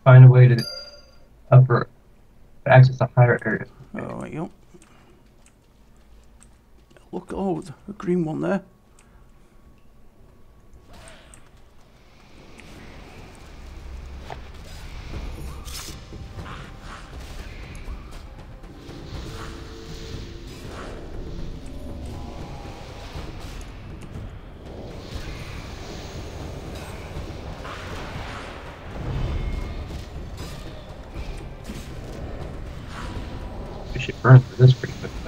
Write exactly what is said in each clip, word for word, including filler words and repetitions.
find a way to upper to access a higher area. Oh, there you go. Look, oh, the green one there. We should burn through this pretty quickly.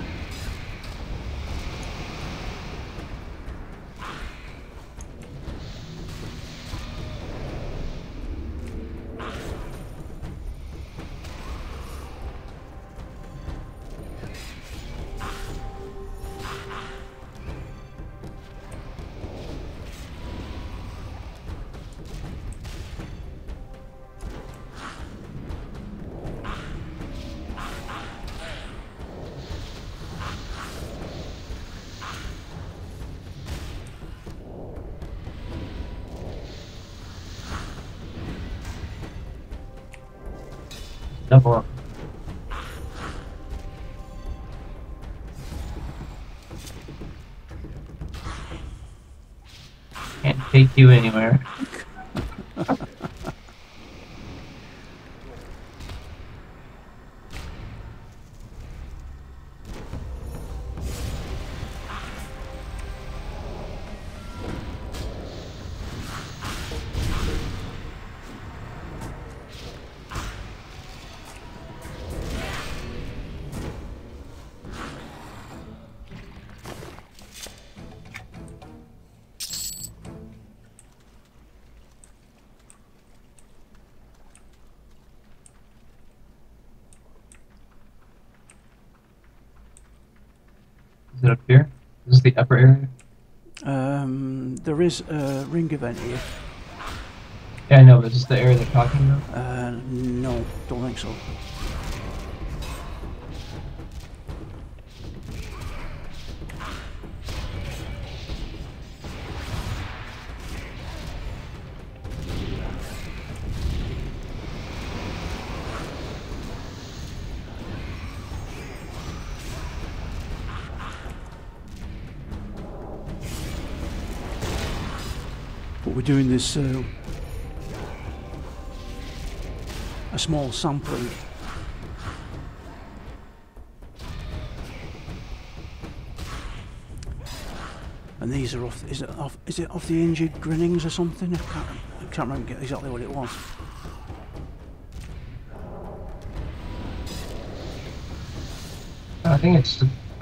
Double up. Can't take you anywhere. Is it up here? Is this the upper area? Um, there is a ring event here. Yeah, I know, but is this the area they're talking about? Uh, no, don't think so. But we're doing this uh, a small sampling. And these are off. Is it off? Is it off the Injured Grinnings or something? I can't. I can't remember exactly what it was. I think it's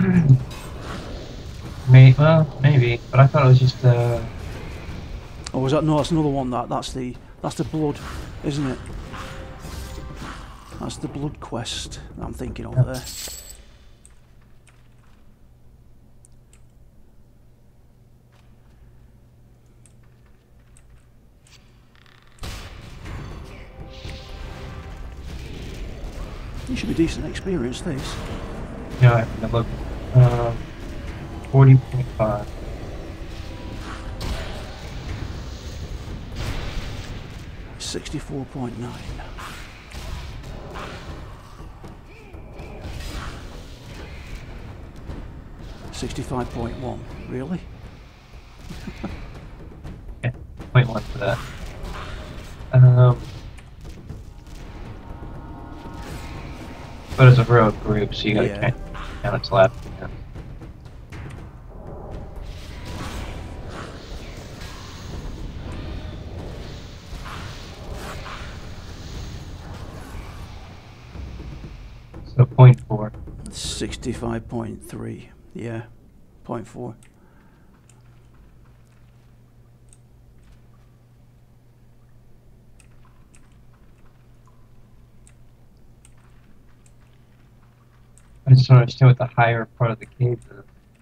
May well, maybe, but I thought it was just uh Oh, was that? No, that's another one. That that's the that's the blood, isn't it? That's the blood quest that I'm thinking of yeah. there. It should be decent experience, this. Yeah, I think I look uh forty point five. sixty-four point nine. sixty-five point one, really? Yeah, point one for that. Um But it's a road group, so you gotta Yeah. count, count its lap. Yeah. So point four. sixty-five point three, yeah, point four. I just don't understand what the higher part of the cave is.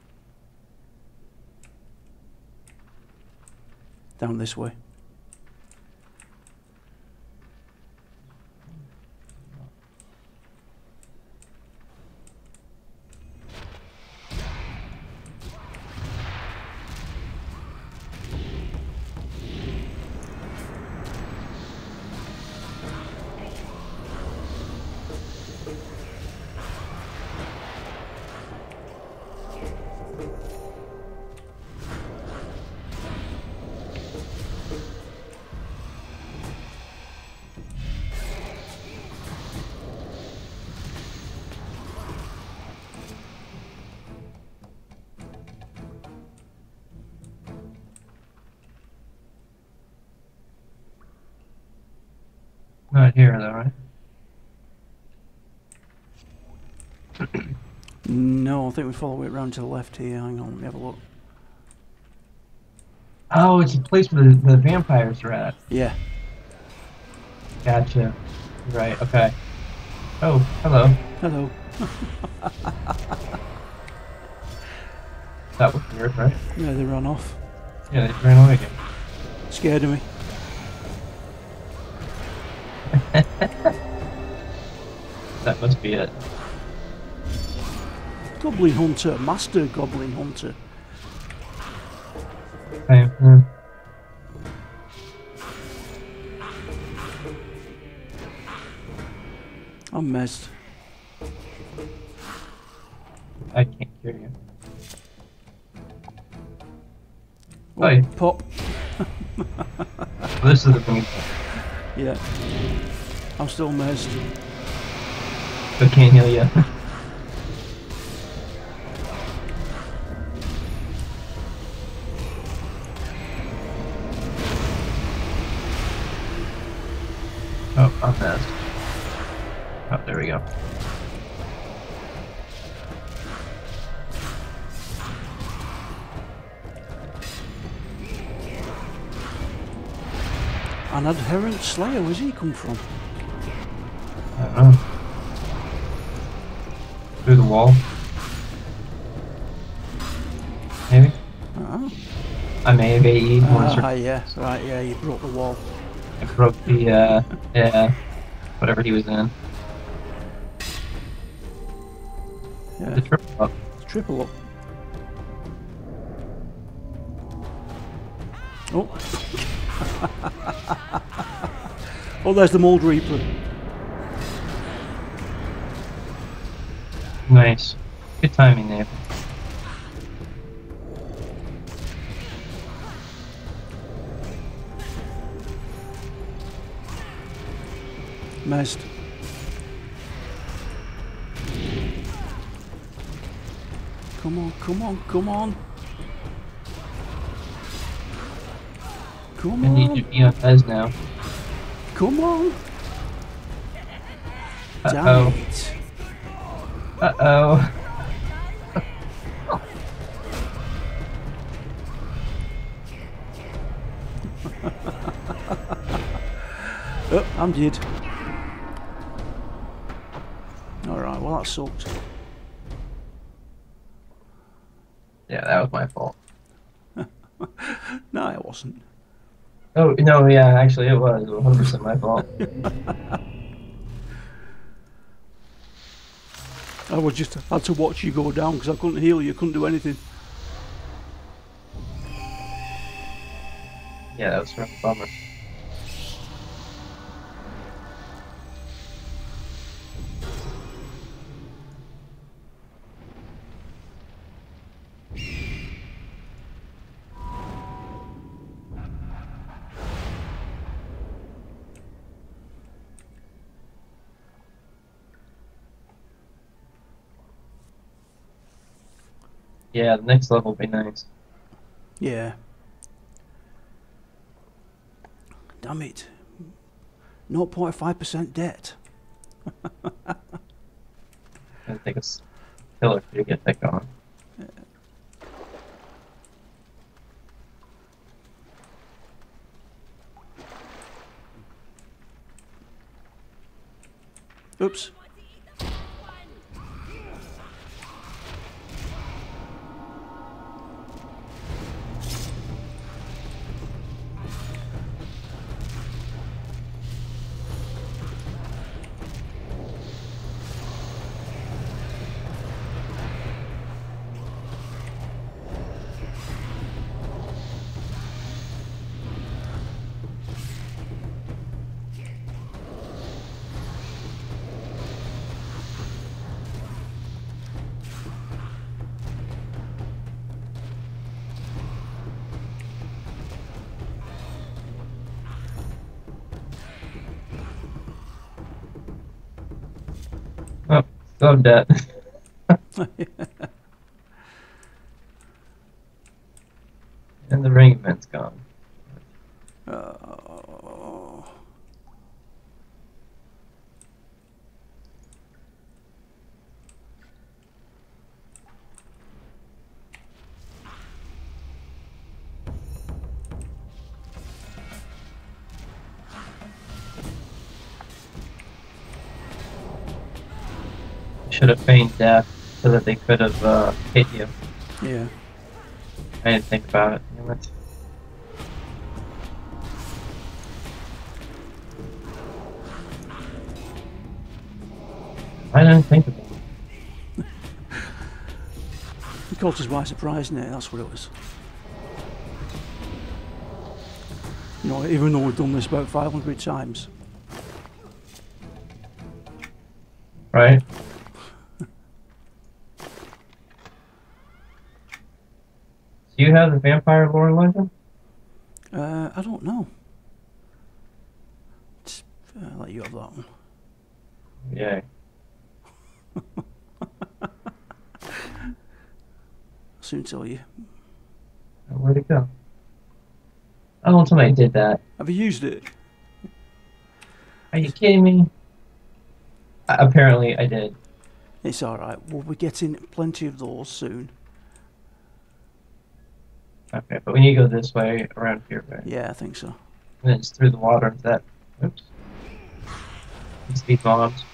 Down this way. Not here though, right? No, I think we follow it round to the left here. Hang on, let me have a look. Oh, it's a place where the, the vampires are at. Yeah. Gotcha. Right, okay. Oh, hello. Hello. That was weird, right? Yeah, they ran off. Yeah, they ran away again. Scared of me. That must be it. Goblin Hunter. Master Goblin Hunter. Okay, yeah. I'm mezzed. I can't hear you. Oh, Hi. pop. Well, this is the thing. Yeah. I'm still mezzed. I can't hear you. Oh, I'm messed. Oh, there we go. An adherent slayer, where's he come from? I don't know. Through the wall? Maybe? Uh-huh. I may have A E'd one Ah, or yeah, right, yeah, you broke the wall. I broke the, uh, yeah, whatever he was in. Yeah, The triple up. triple up. Oh. Oh, there's the Mold Reaper. Nice. Good timing there. Mezzed. Come on, come on, come on. Come I need on, to be on Fez now. come on. Damn Uh-oh. it. Uh-oh. Oh, I'm dead. Alright, well that sucked. Yeah, that was my fault. No, it wasn't. Oh, no, yeah, actually it was. It was one hundred percent my fault. I was just had to watch you go down because I couldn't heal you, couldn't do anything. Yeah, that was sort of a bummer. Yeah, the next level will be nice. Yeah. Damn it. zero point five percent debt. I think it's killer for you to get that going. Oops. Oh, still dead. And the ring event's gone. Uh, should have feigned death so that they could have uh, hit you. Yeah. I didn't think about it. Damn it. I didn't think about it. It caught us by surprise, innit? That's what it was. You know, even though we've done this about five hundred times. Right? Do you have the vampire lore legend? Uh, I don't know. Just, uh, I'll let you have that one. Yeah. I'll soon tell you. Where'd it go? Oh, somebody did that. Have you used it? Are you kidding me? Uh, apparently, I did. It's alright. We'll be getting plenty of those soon. Okay, but we need to go this way around here, right? Yeah, I think so. And then it's through the water into that. Oops. These speed bombs.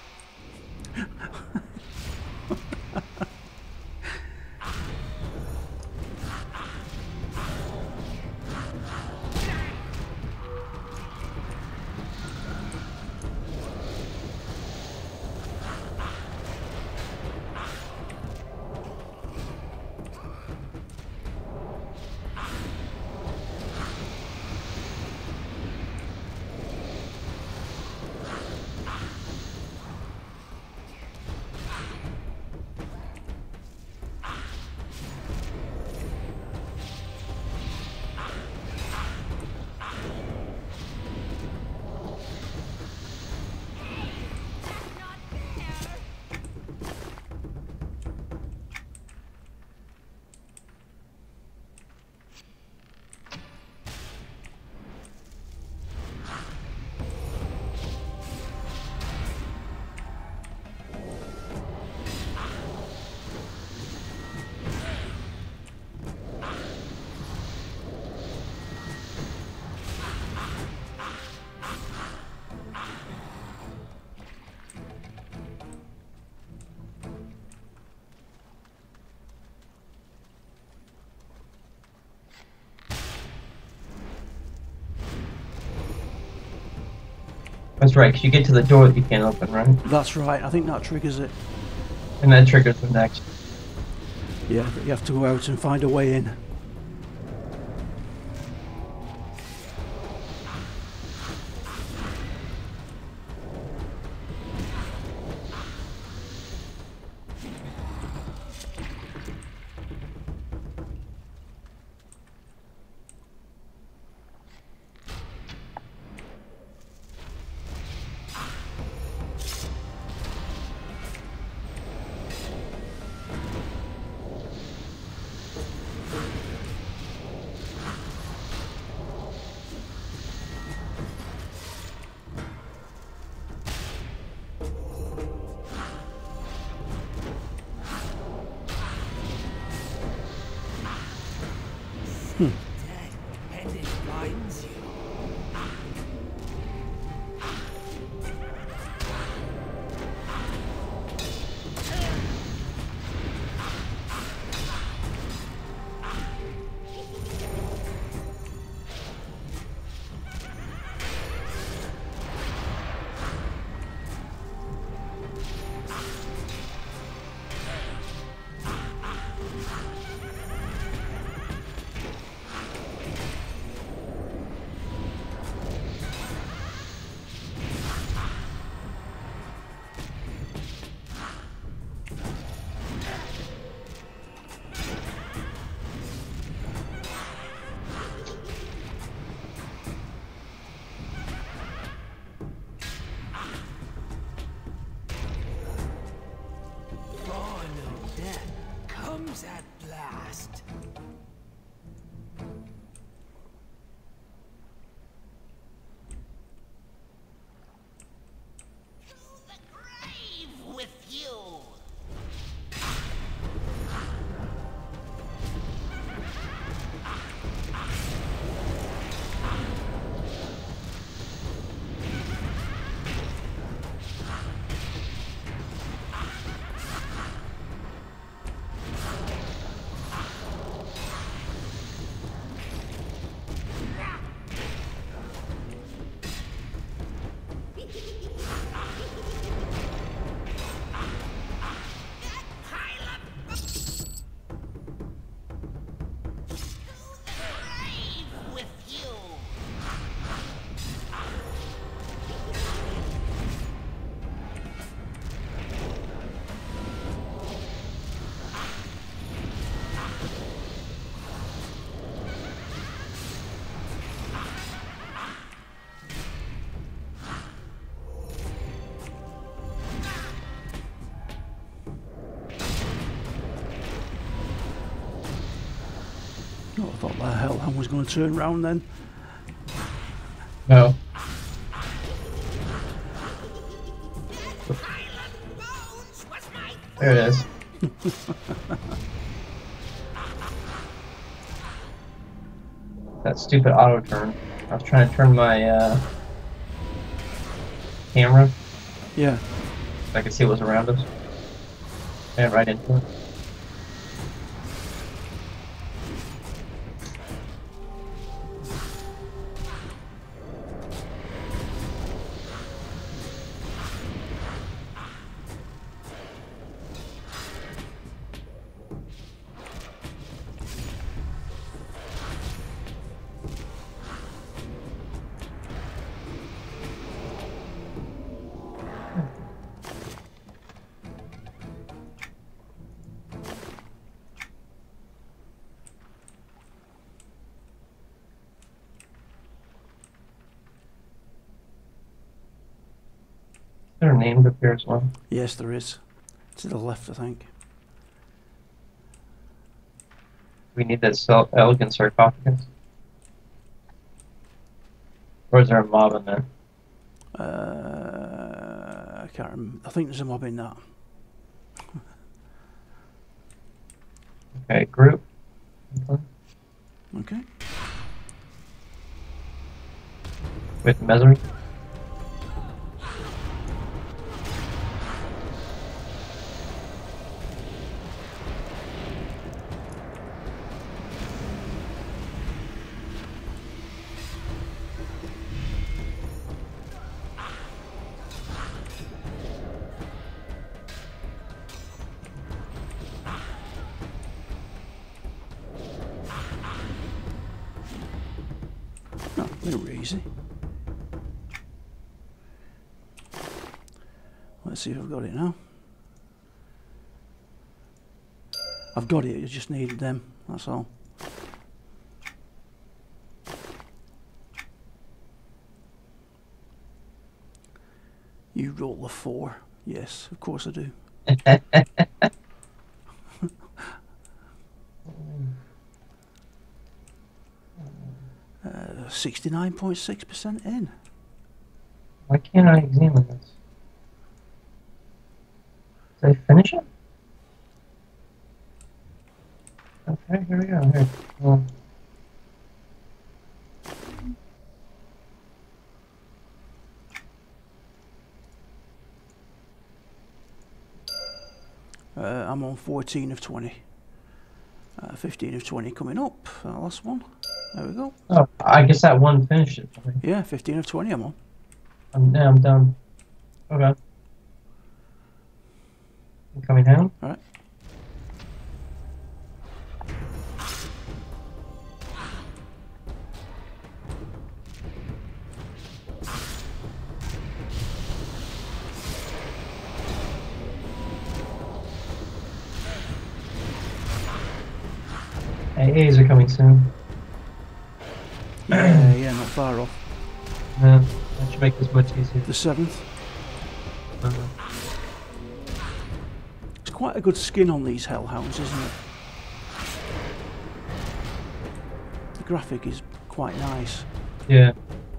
That's right, because you get to the door that you can't open, right? That's right. I think that triggers it. And that triggers the next. Yeah, but you have to go out and find a way in. thought the hellhound was going to turn round then. No. There it is. That stupid auto turn. I was trying to turn my uh, camera Yeah. so I could see what was around us. And right into it. Their names appear as well. Yes, there is. To the left, I think. We need that self elegant sarcophagus. Or is there a mob in there? Uh, I can't remember. I think there's a mob in that. Okay, group. Okay. With Mesri. No, they were easy. Let's see if I've got it now. I've got it, I just needed them, that's all. You roll the four. Yes, of course I do. uh, sixty-nine point six percent in. Why can't I examine this? Did I finish it? Okay, here we go. Here. Well, Uh, I'm on fourteen of twenty. Uh, fifteen of twenty coming up. That last one. There we go. oh, I guess that one finished it for me. Yeah, fifteen of twenty I'm on. I'm, yeah, I'm done. Okay. I'm coming down. Alright. A As are coming soon. Yeah, yeah, not far off. Yeah, that should make this much easier. The seventh. Uh, It's quite a good skin on these hellhounds, isn't it? The graphic is quite nice. yeah.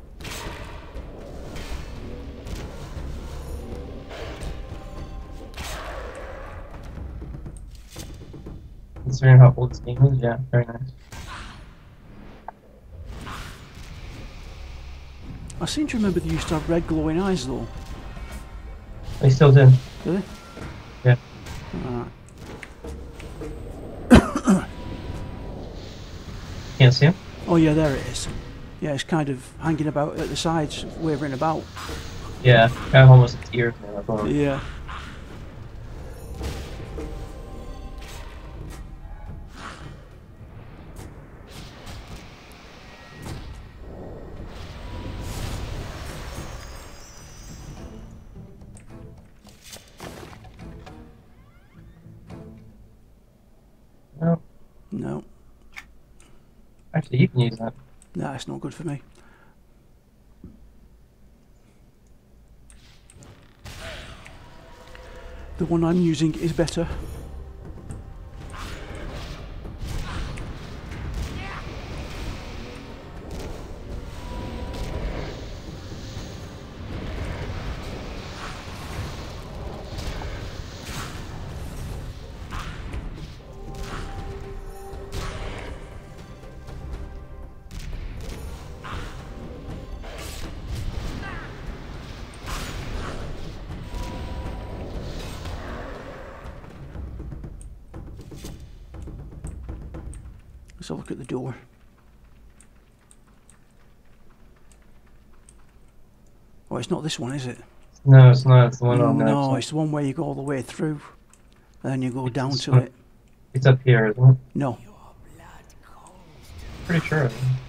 Considering how old this game is, yeah, very nice. I seem to remember they used to have red glowing eyes though. They still do. Do they? Yeah. Alright. Can't see him? Oh yeah, there it is. Yeah, it's kind of hanging about at the sides, wavering about. Yeah, I have almost its ears now. That's all. Yeah. No. No. Actually, you can use that. Nah, it's not good for me. The one I'm using is better. Let's have a look at the door. Oh, it's not this one, is it? No, it's not. It's the one on the No, outside. it's the one where you go all the way through. And then you go It's down this to one. it. It's up here, isn't it? No. Pretty sure.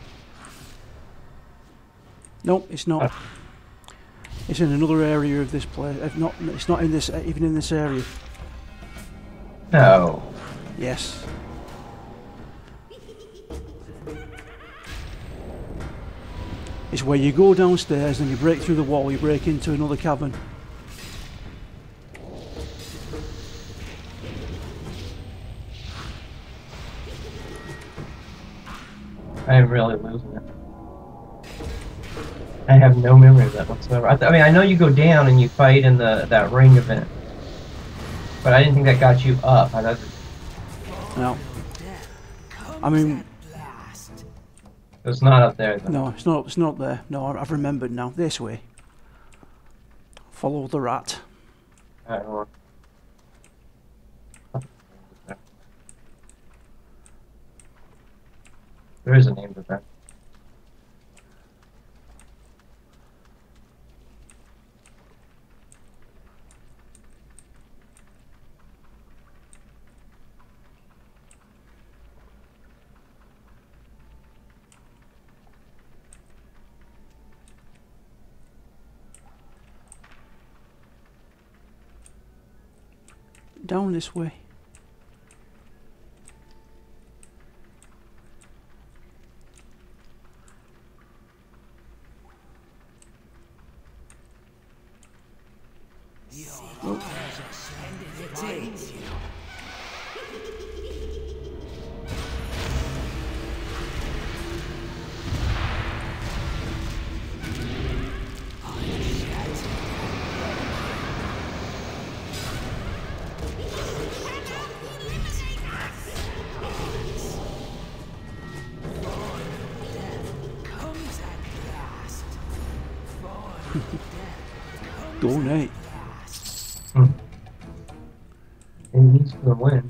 Nope, it's not. Oh. It's in another area of this place. If not, it's not in this, even in this area. No. Yes. It's where you go downstairs and you break through the wall, you break into another cavern. I am really losing it. I have no memory of that whatsoever. I, th I mean, I know you go down and you fight in the that ring event, but I didn't think that got you up. I thought No. I mean, it's not up there. Though. no, it's not. It's not there. No, I- I've remembered now. This way. Follow the rat. I don't know. There is a name to that. Down this way. Donate. Hmm. It needs to win.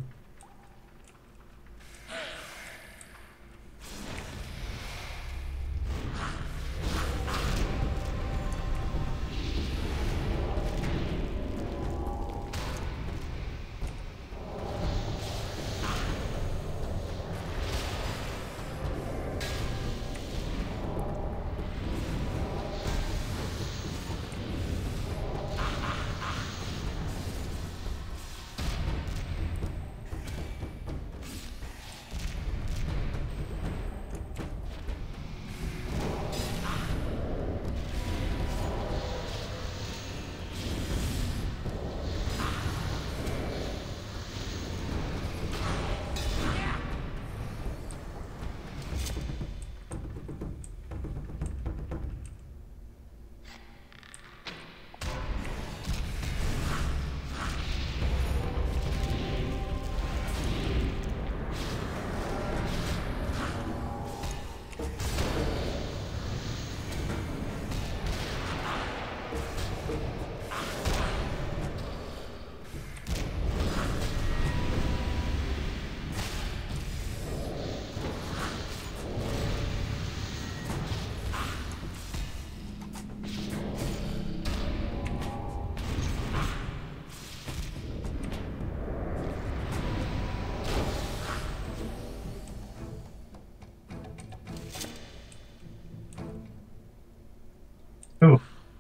Ooh.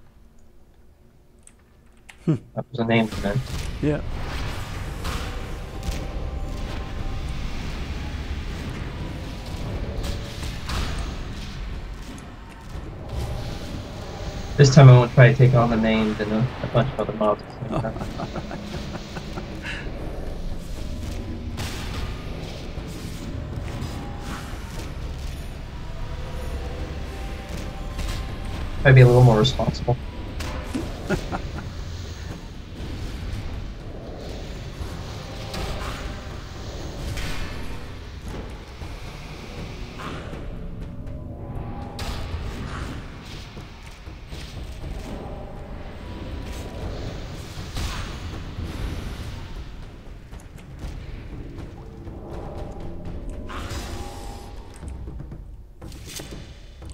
Hmm. That was a name for that. Yeah. This time I won't try to take on the names and a, a bunch of other mobs at the same time. I'd be a little more responsible.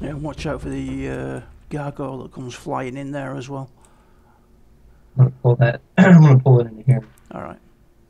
Yeah, and watch out for the uh, gargoyle that comes flying in there as well. I'm gonna pull that. I'm gonna pull it into here. All right.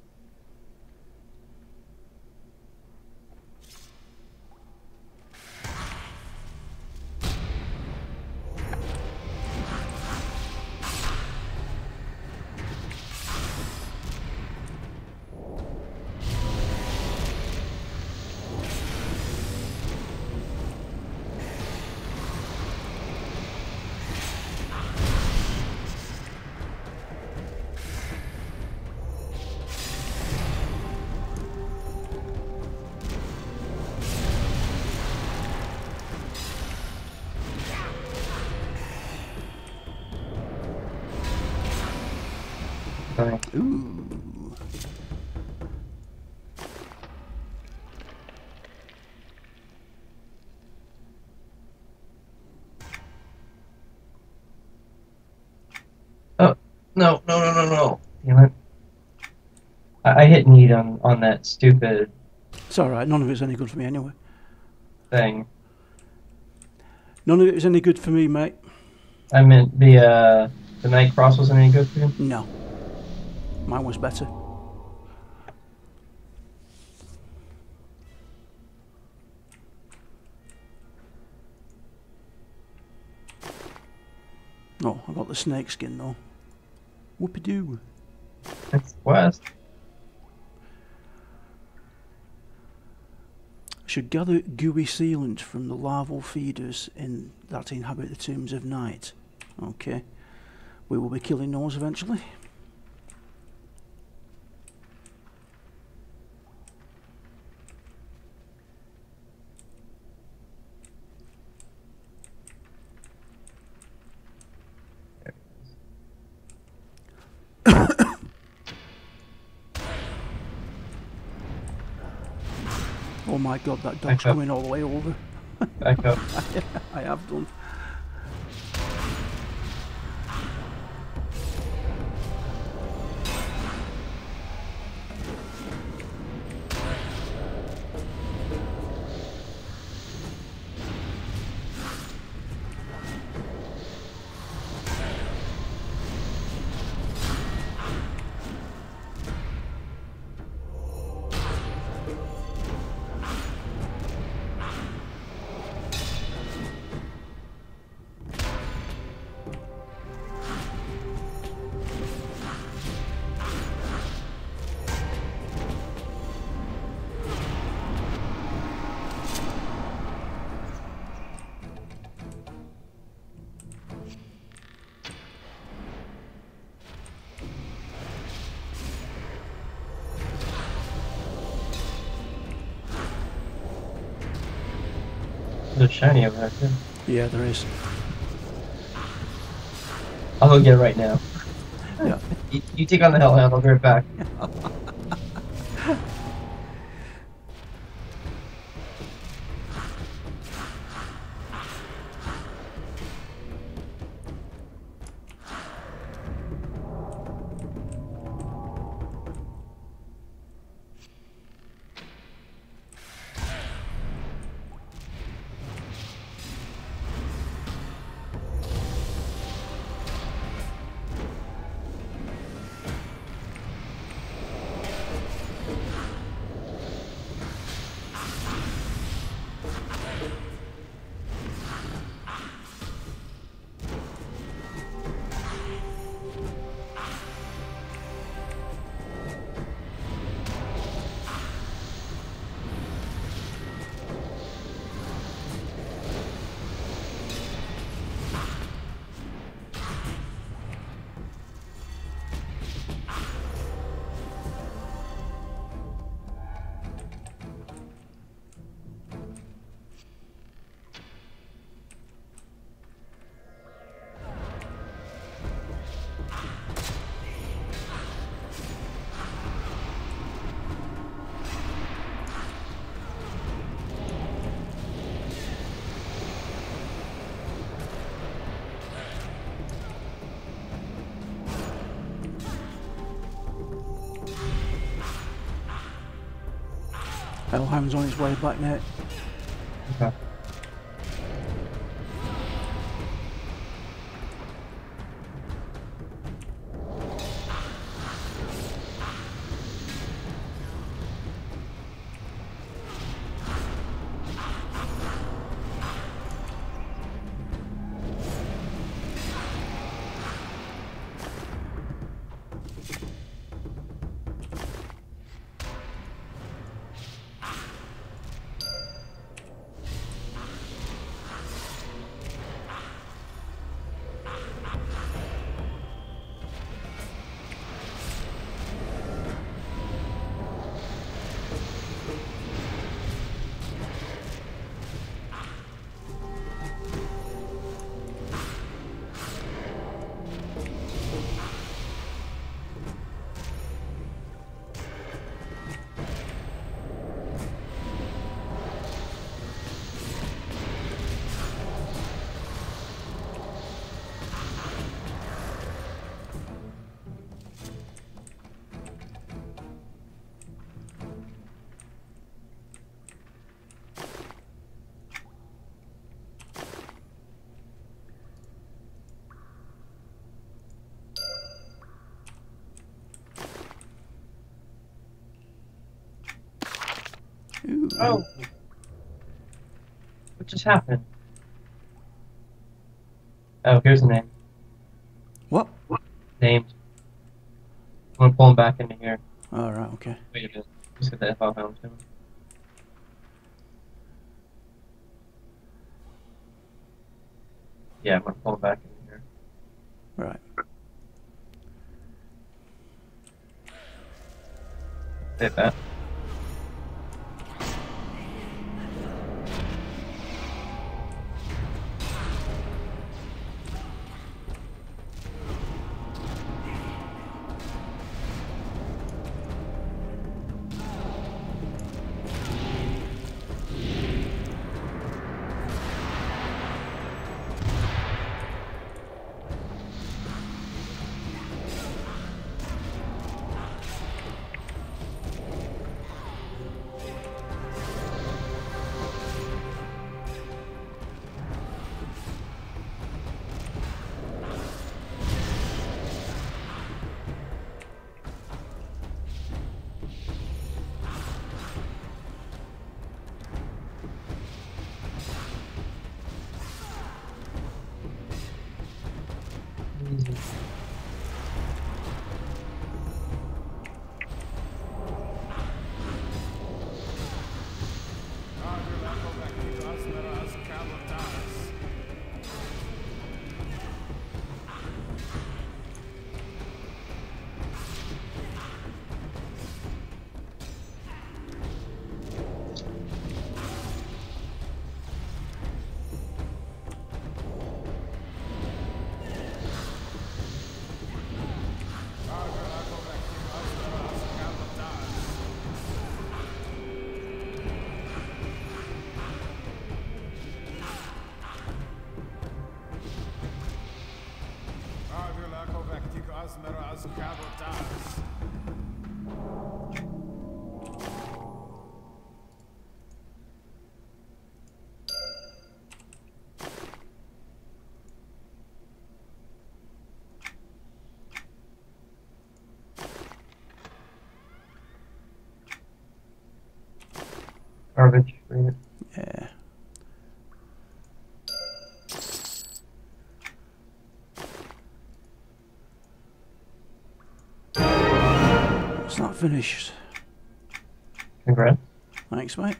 Sorry. Ooh. Oh no no no no no! Damn it! I, I hit need on on that stupid It's all right. None of it's any good for me anyway. thing. None of it is any good for me, mate. I meant the uh the night cross wasn't any good for you. No. Mine was better. Oh, I got the snake skin though. Whoopie-doo. That's west. Should gather gooey sealant from the larval feeders in that inhabit the tombs of night. Okay. We will be killing those eventually. Oh my god, that dog's coming all the way over. Back up. I have done. There's a shiny over there too. Yeah, there is. I'll go get it right now. Yeah. You, you take on the hellhound, I'll be right back. Hellhound's on his way back, mate. Okay. Oh! What just happened? Oh, here's the name. What? Named. I'm gonna pull him back into here. Alright, okay. Wait a minute. Let's get the F off him too. Yeah, I'm gonna pull him back into here. Right. Hit that. Easy. Garbage. Read it. Yeah. It's not finished. Congrats. Thanks, mate.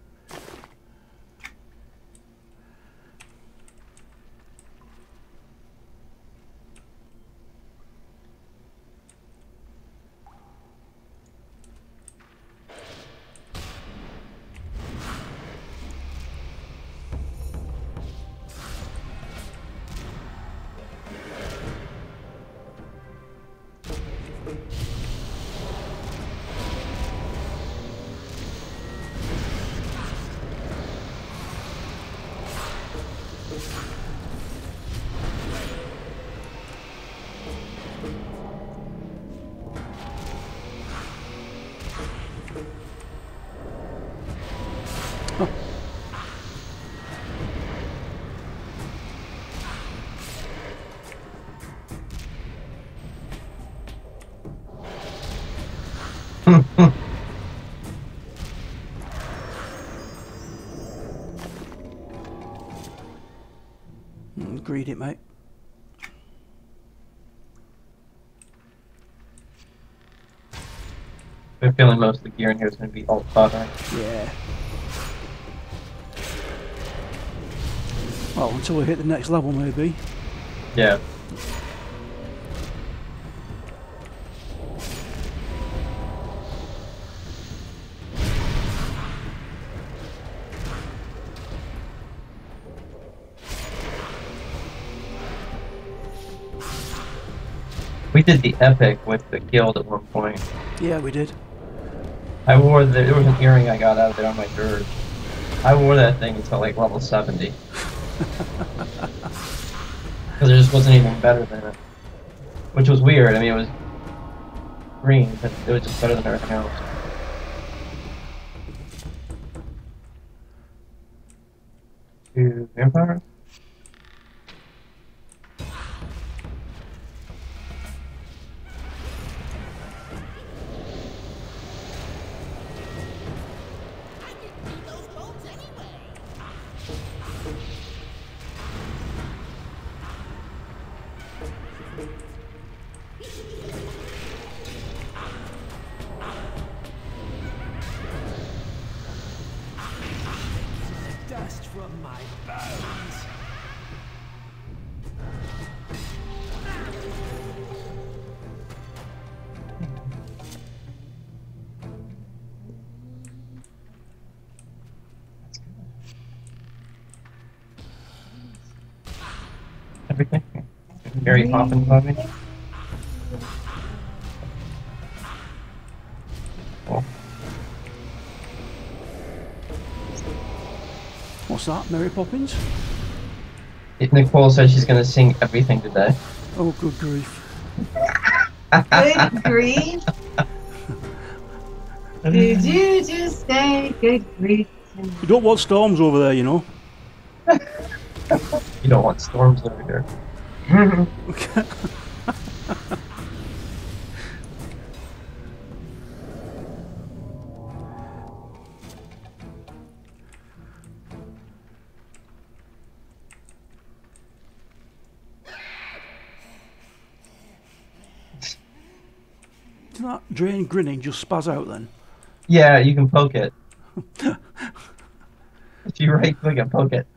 Mm, Greed it, mate. I'm feeling most of the gear in here is going to be alt fodder. Yeah. Well, until we hit the next level, maybe. Yeah. We did the epic with the guild at one point. Yeah, we did. I wore the, there was an earring I got out of there on my dirge. I wore that thing until like level seventy. Because there just wasn't anything better than it. Which was weird, I mean it was green, but it was just better than everything else. Two vampires? Dust from my bones. Everything. Mary Poppins movie. Cool. What's that, Mary Poppins? If Nicole says she's gonna sing everything today. Oh, good grief. Good grief. Did you just say good grief? You don't want storms over there, you know. You don't want storms over here. Did that drain grinning just spaz out then? Yeah, you can poke it. If you right click it, poke it.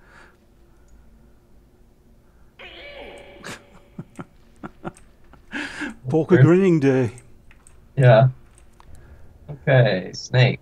Poker grinning day. Yeah. Okay, snakes.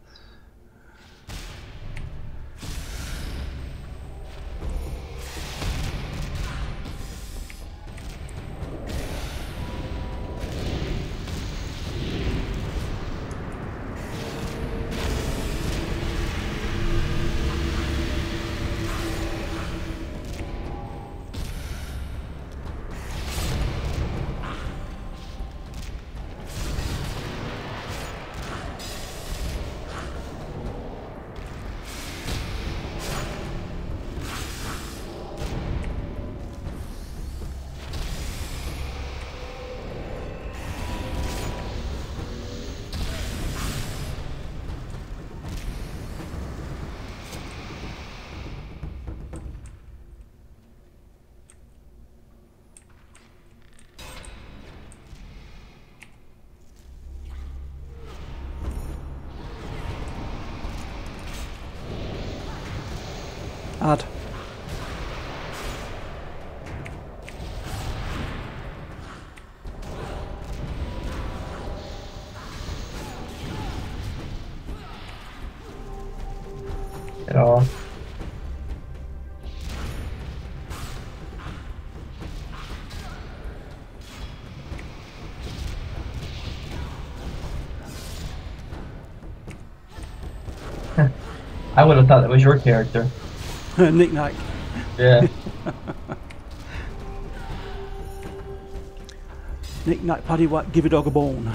Add. Get off. I would have thought that was your character. Nick Knight. Yeah. Nick Knight, Paddy White, give a dog a bone.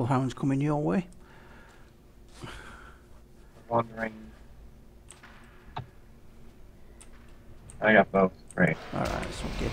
hellhounds coming your way. Wandering. I got both. Great. Alright, that's okay.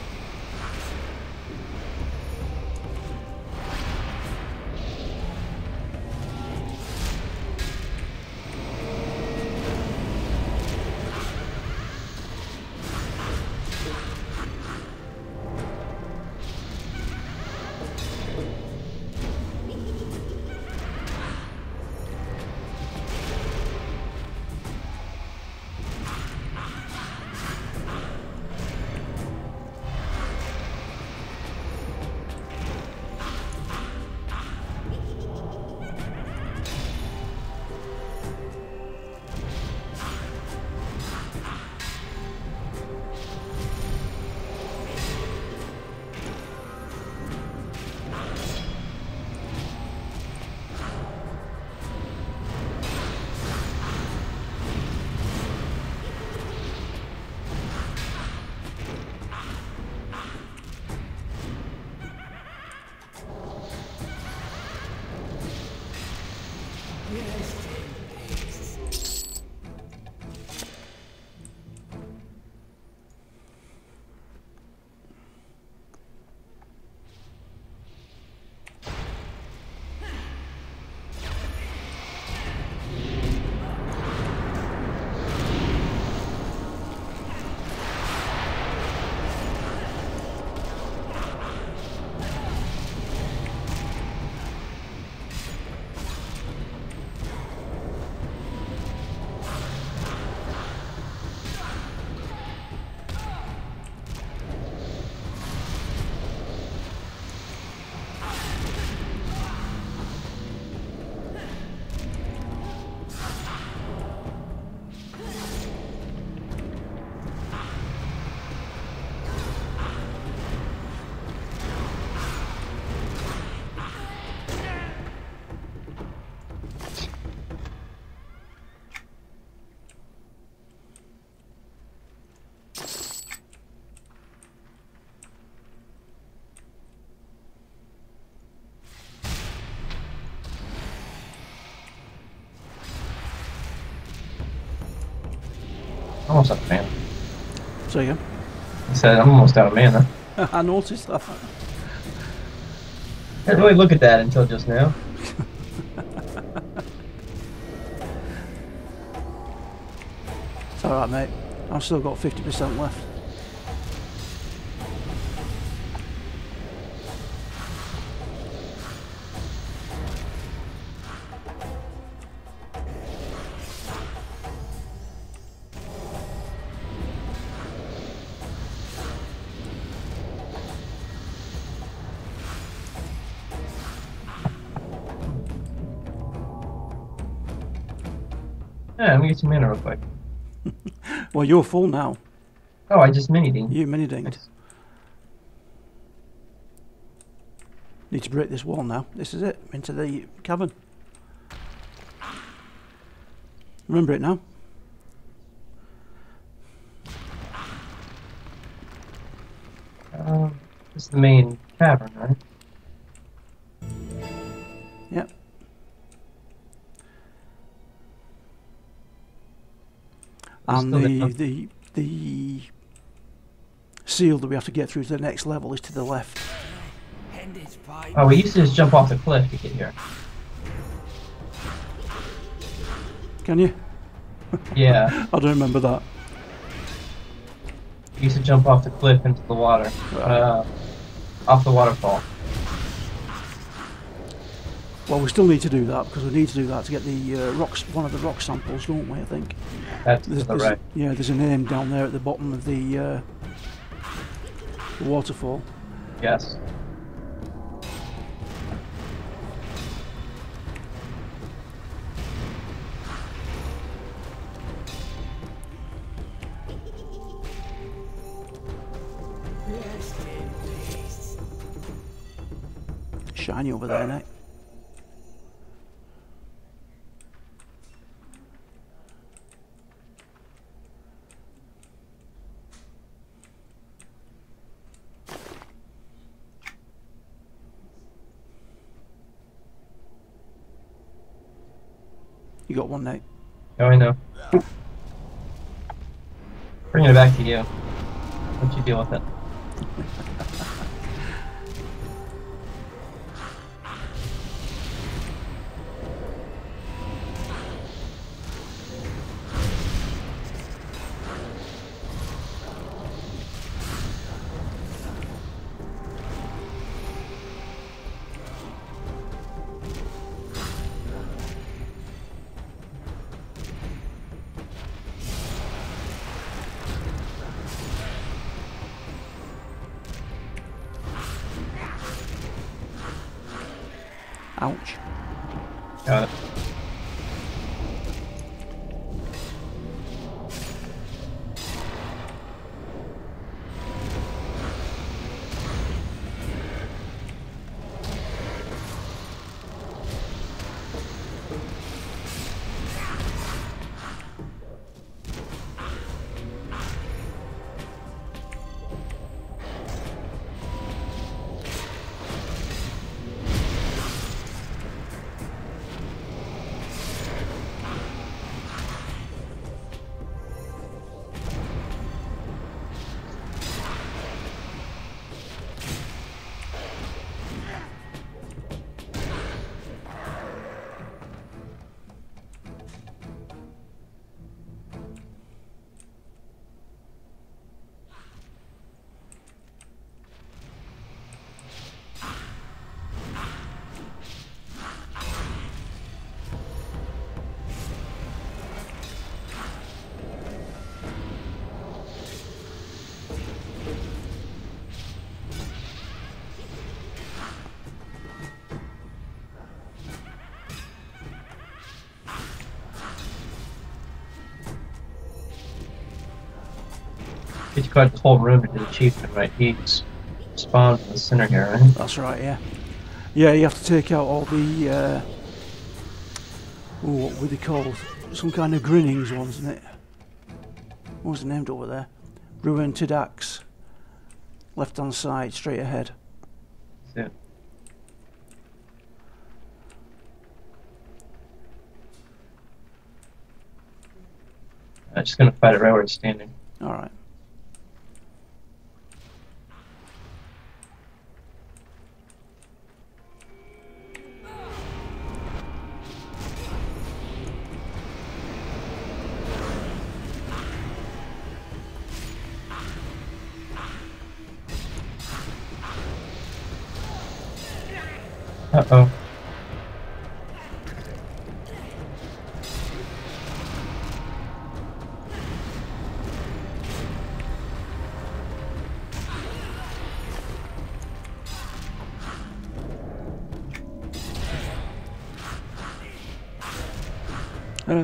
Almost out of mana. So again. I said I'm almost out of mana. I noticed that. I didn't really look at that until just now. It's alright, mate. I've still got fifty percent left. Yeah, let me get some mana real quick. Well, you're full now. Oh, I just mini-dinged. You mini dinged. Need to break this wall now. This is it. Into the cavern. Remember it now. Um, this is the main cavern, right? Yep. And Still the, there. the the seal that we have to get through to the next level is to the left. End its fight. Oh, we used to just jump off the cliff to get here. Can you? Yeah, I don't remember that. we used to jump off the cliff into the water. Uh, off the waterfall. Well, we still need to do that because we need to do that to get the uh, rocks, one of the rock samples, don't we? I think. That's There's, to the there's- right. Yeah, there's a name down there at the bottom of the, uh, the waterfall. Yes. Rest in peace. Shiny over there, Nick. You got one, Nate. Oh, I know. Bringing it back to you. Let you deal with it. Ouch. Got it. He's got the whole room to do the achievement, right? He's spawned in the center here, right? That's right, yeah. Yeah, you have to take out all the, uh, ooh, what were they called? Some kind of grinnings ones, isn't it? What was it named over there? Ruined Axe. Left hand side, straight ahead. That's it. I'm just gonna fight it right where it's standing. Alright. Uh-oh. Hello.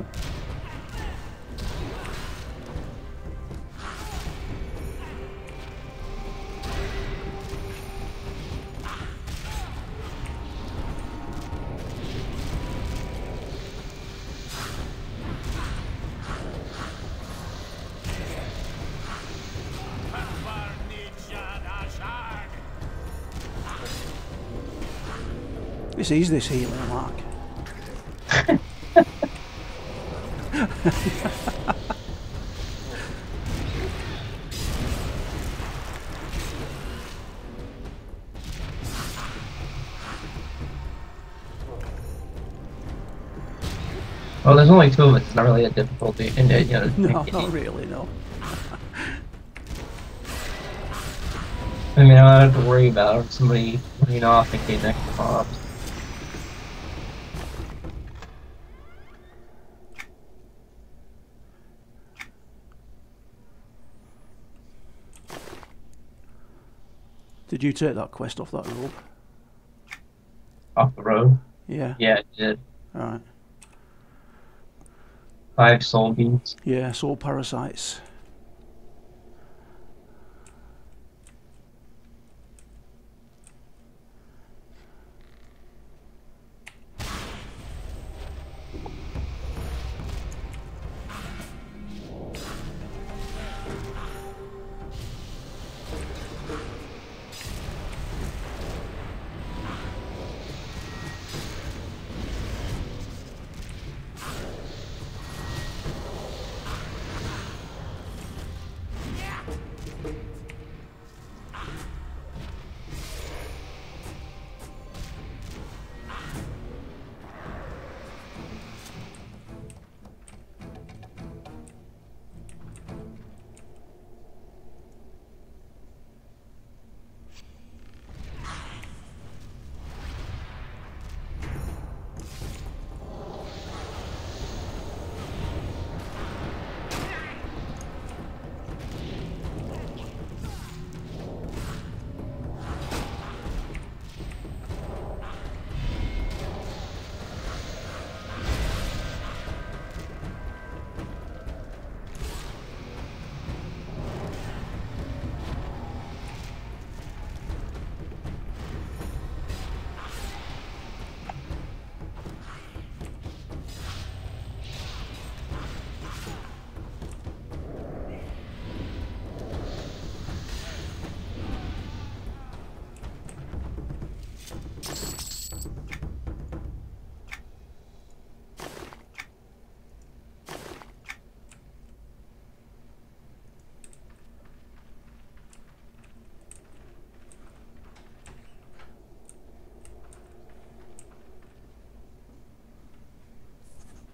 This is this healing, Mark. Well, there's only two of us. It's not really a difficulty. And, uh, you know, No, not really, no. I mean, I don't have to worry about somebody running off and getting extra mobs. Did you take that quest off that rope? Off the road? Yeah. Yeah, it did. Alright. Five soul beads. Yeah, soul parasites.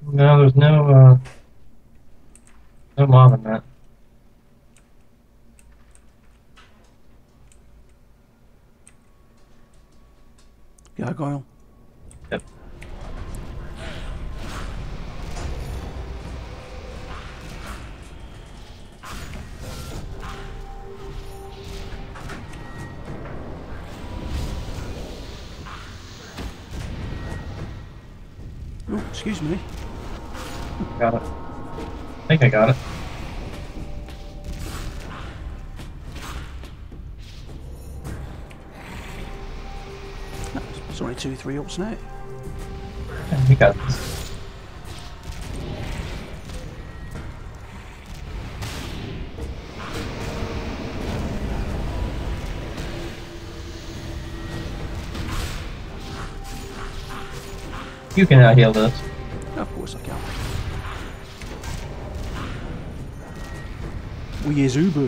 No, there's no, uh, no mob in that. Gargoyle. Yep. Oh, excuse me. Got it. I think I got it. It's only two, three ups now. Yeah, we got this. You can uh, heal this. Of course I can. We is Uber.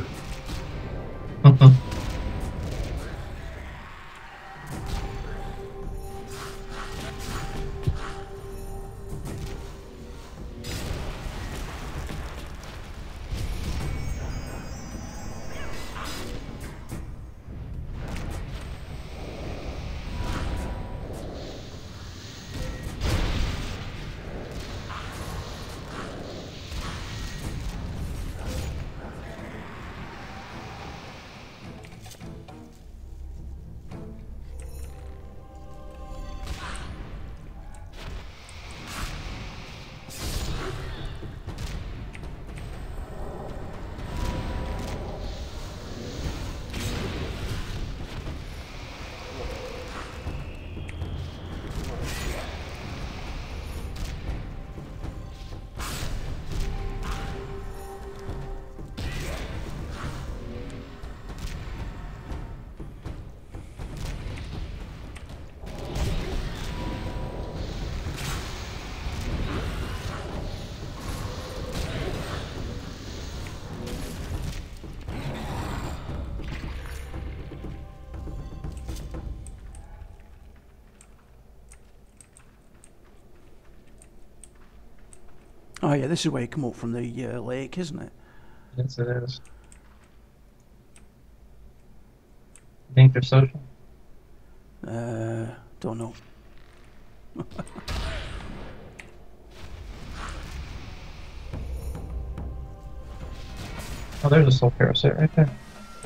Oh yeah, this is where you come up from the uh, lake, isn't it? Yes, it is. Think they're social? Uh, don't know. Oh, there's a soul parasite right there.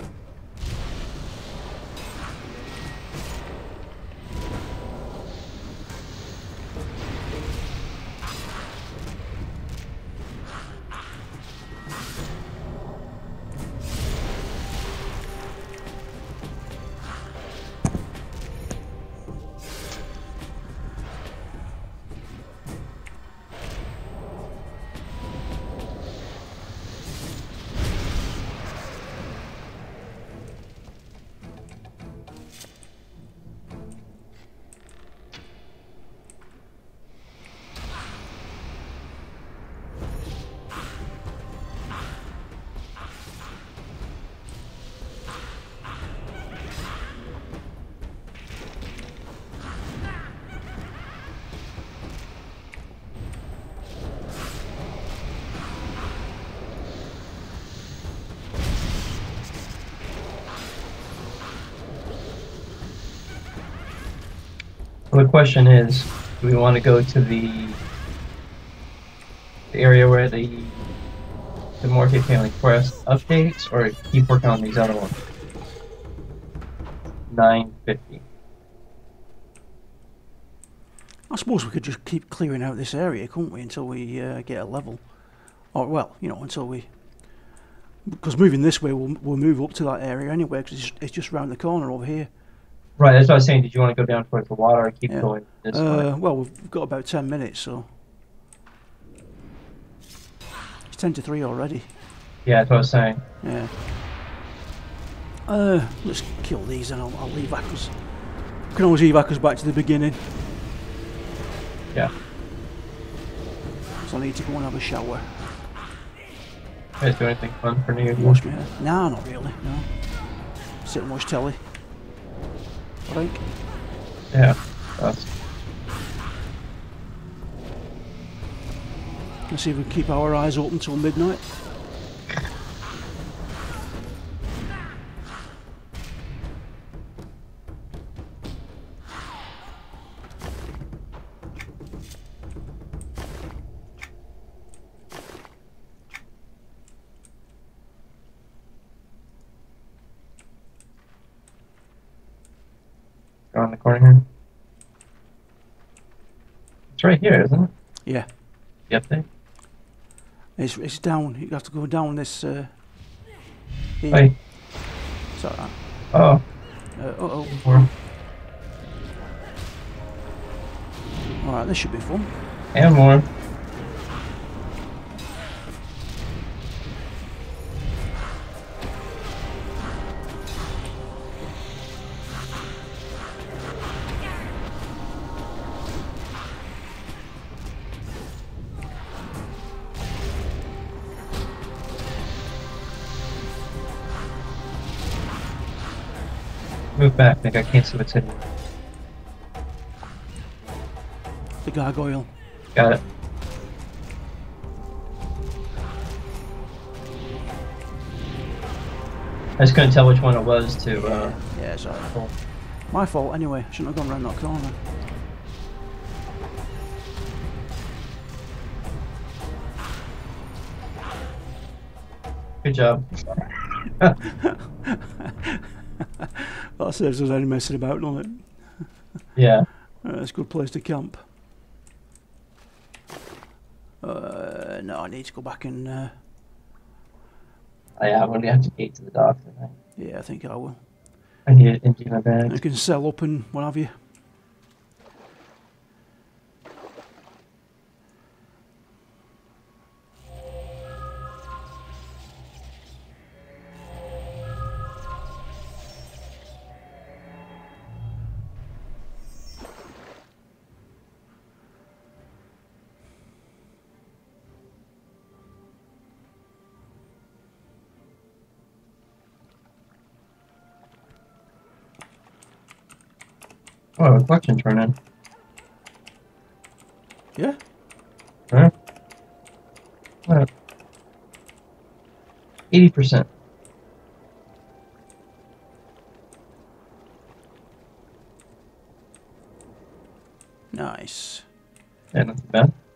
Well, the question is, do we want to go to the, the area where the the Morphe Family Quest updates, or keep working on these other ones? nine fifty. I suppose we could just keep clearing out this area, couldn't we, until we uh, get a level. Or, well, you know, until we... Because moving this way, we'll, we'll move up to that area anyway, because it's, it's just round the corner over here. Right, that's what I was saying. Did you want to go down towards the water or keep Yeah. going this way? Uh, well, we've got about ten minutes, so... It's ten to three already. Yeah, that's what I was saying. Yeah. Uh, let's kill these and I'll, I'll evac us. We can always evac us back to the beginning. Yeah. So I need to go and have a shower. You guys do anything fun for New Year's? Wash my hair. Nah, not really, no. Sit and watch telly. I think. Yeah, that's... Let's see if we can keep our eyes open till midnight. Around the corner here. It's right here, isn't it? Yeah. Yep, there. It's, it's down. You have to go down this. Uh, here. Wait. Is that that? Oh. Uh, uh oh. More. Alright, this should be fun. And more. Move back, Nick. I can't see what's hitting. The gargoyle. Got it. I just couldn't tell which one it was to, uh... Yeah, it's alright. pull. My fault anyway. I shouldn't have gone round that corner. Good job. That saves us any messing about, doesn't it? Yeah. Uh, it's a good place to camp. Uh, no, I need to go back and... Uh, Oh, yeah, I'm gonna have to gate to the dock tonight. yeah, I think I will. I need to empty my bag. You can sell up and what have you. Oh, a collection turn in. Yeah? Huh? What? eighty percent. Nice. Yeah, not too bad.